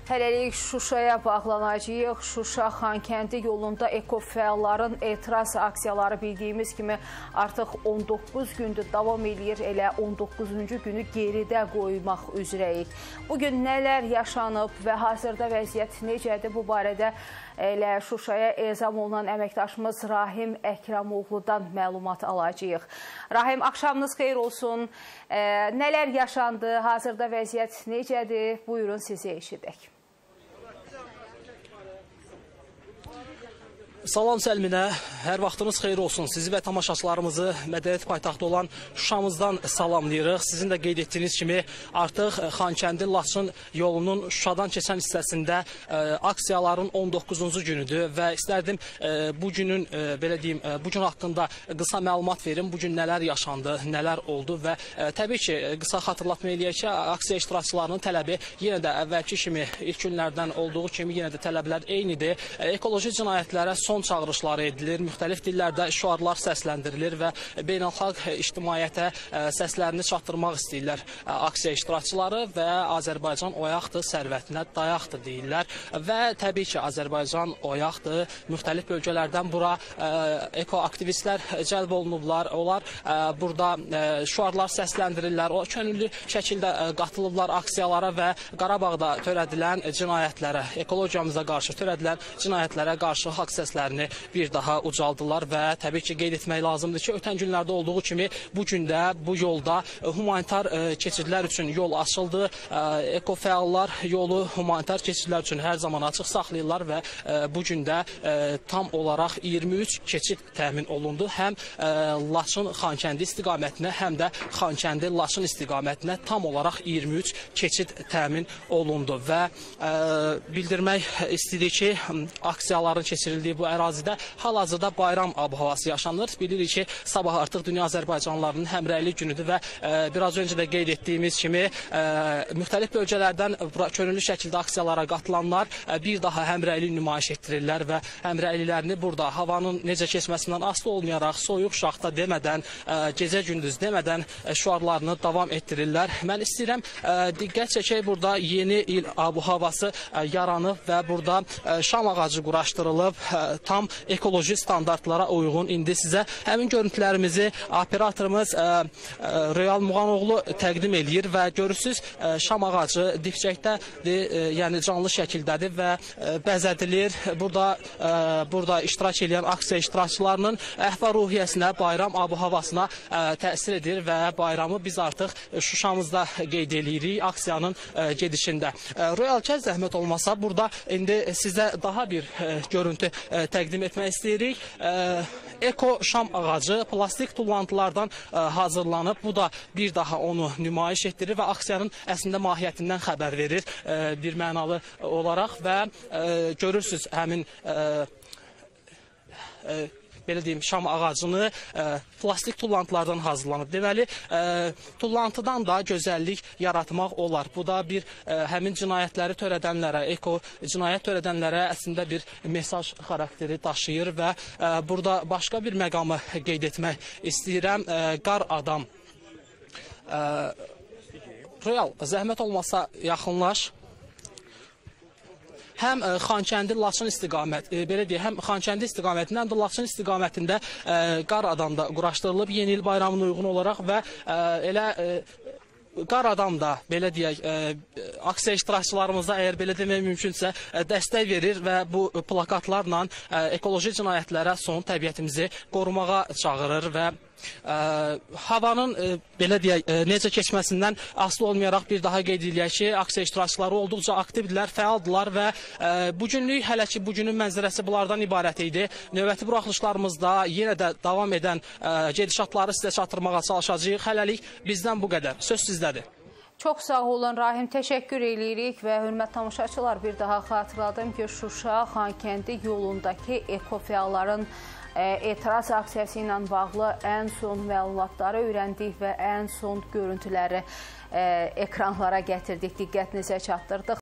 Hələlik Şuşaya bağlanacağıq. Şuşa-Xankəndi yolunda ekofəalların etiraz aksiyaları bildiyimiz kimi artıq 19 gündür davam edir. Elə 19-cu günü geridə qoymaq üzrəyik. Bugün nələr yaşanıb və hazırda vəziyyət necədir? Bu barədə elə Şuşaya ezam olunan əməkdaşımız Rahim Əkramoğlu'dan məlumat alacağıq. Rahim, axşamınız xeyir olsun. Nələr yaşandı? Hazırda vəziyyət necədir? Buyurun, sizi eşidək. Salam Səlminə, hər vaxtınız xeyir olsun. Sizi və tamaşaçılarımızı mədəniyyət paytaxtı olan Şuşamızdan salamlayırıq. Sizin də qeyd etdiyiniz kimi artıq Xankəndi-Laçın yolunun Şuşadan keçən hissəsində aksiyaların 19-cu günüdür və istərdim bu günün, belə deyim, bu gün haqqında qısa məlumat verim. Bu gün nələr yaşandı, nələr oldu və təbii ki, qısa xatırlatma eləyək ki, aksiya iştirakçılarının tələbi yenə də əvvəlki kimi, ilk günlərdən olduğu kimi yenə də tələblər eynidir. Ekoloji cinayətlərə son çağırışları edilir, müxtəlif dillərdə şüarlar səsləndirilir və beynəlxalq ictimaiyyətə səslərini çatdırmaq istəyirlər aksiya iştirakçıları və Azərbaycan oyaqdır, sərvətinə dayaqdır deyirlər və təbii ki, Azərbaycan oyaqdır, müxtəlif bölgələrdən bura ekoaktivistlər cəlb olunublar, onlar burada şüarlar səsləndirirlər, o könüllü şəkildə qatılıblar aksiyalara və Qarabağda törədilən cinayətlərə, ekologiyamıza qarşı törədilən cinayətlərə qarşı haqq səslərini bir daha ucaldılar və təbii ki, qeyd etmək lazımdır ki, ötən günlərdə olduğu kimi bu gündə, bu yolda humanitar keçidlər üçün yol açıldı. Ekofəallar yolu humanitar keçidlər üçün hər zaman açıq saxlayırlar və bu gündə tam olaraq 23 keçid təmin olundu. Həm Laçın-Xankəndi istiqamətinə, həm də Xankəndi-Laçın istiqamətinə tam olaraq 23 keçid təmin olundu və bildirmək istədik ki, aksiyaların keçirildiyi bu ərazidə hal-hazırda bayram ab-havası yaşanır. Bilirik ki, sabah artıq Dünya Azərbaycanlılarının həmrəylik günüdür və biraz öncə də qeyd etdiyimiz kimi müxtəlif bölgələrdən könüllü şəkildə aksiyalara qatılanlar bir daha həmrəylik nümayiş etdirirlər və həmrəyliklərini burada havanın necə keçməsindən asılı olmayaraq soyuq şaxta demədən, gecə-gündüz demədən şüarlarını davam etdirirlər. Mən istəyirəm diqqət çəkək, burada yeni il ab-havası yaranıb və burada şam ağacı quraşdırılıb. Tam ekoloji standartlara uyğun. İndi sizə həmin görüntülərimizi operatorumuz Real Muğanoğlu təqdim eləyir və görürsünüz, şam ağacı dipçəkdədir, yəni canlı şəkildədir və bəzədilir. Burada iştirak edən aksiya iştirakçılarının əhval-ruhiyyəsinə, bayram ab-havasına təsir edir və bayramı biz artıq Şuşamızda qeyd eləyirik aksiyanın gedişində. Real, kəz zəhmət olmasa, burada indi sizə daha bir görüntü təqdim etmək istəyirik. Eko şam ağacı plastik tullantılardan hazırlanıb. Bu da bir daha onu nümayiş etdirir və aksiyanın əslində mahiyyətindən xəbər verir bir mənalı olaraq və görürsünüz həmin belə deyim, şam ağacını plastik tullantılardan hazırlanıb. Deməli, tullantıdan da gözəllik yaratmaq olar. Bu da bir həmin cinayətləri törədənlərə, eko cinayət törədənlərə əslində bir mesaj xarakteri daşıyır və burada başqa bir məqamı qeyd etmək istəyirəm. Qar adam. Real, zəhmət olmasa yaxınlaş. Həm Xankəndi-Laçın istiqaməti, belə deyək, həm Xankəndi istiqamətində, həm də Laçın istiqamətində qar adam da quraşdırılıb yeni il bayramına uyğun olaraq və elə qar adam da, belə deyək, aksiya iştirakçılarımıza, əgər belə demək mümkünsə, dəstək verir və bu plakatlarla ekoloji cinayətlərə son təbiətimizi qorumağa çağırır və havanın belə deyək, necə keçməsindən asılı olmayaraq bir daha qeyd edək ki, aksiya iştirakçıları olduqca aktivdirlər, fəaldılar və bugünlük hələ ki, bugünün mənzərəsi bunlardan ibarət idi. Növbəti buraxılışlarımızda yenə də davam edən gedişatları sizə çatdırmağa çalışacağıq. Hələlik bizdən bu qədər. Söz sizdədir. Çox sağ olun Rahim, təşəkkür edirik və hörmət tamaşaçılar, bir daha xatırladım ki, Şuşa-Xankəndi yolundakı ekofəalların etiraz aksiyası ilə bağlı ən son məlumatları öyrəndik və ən son görüntüləri ekranlara gətirdik, diqqətinizə çatdırdıq.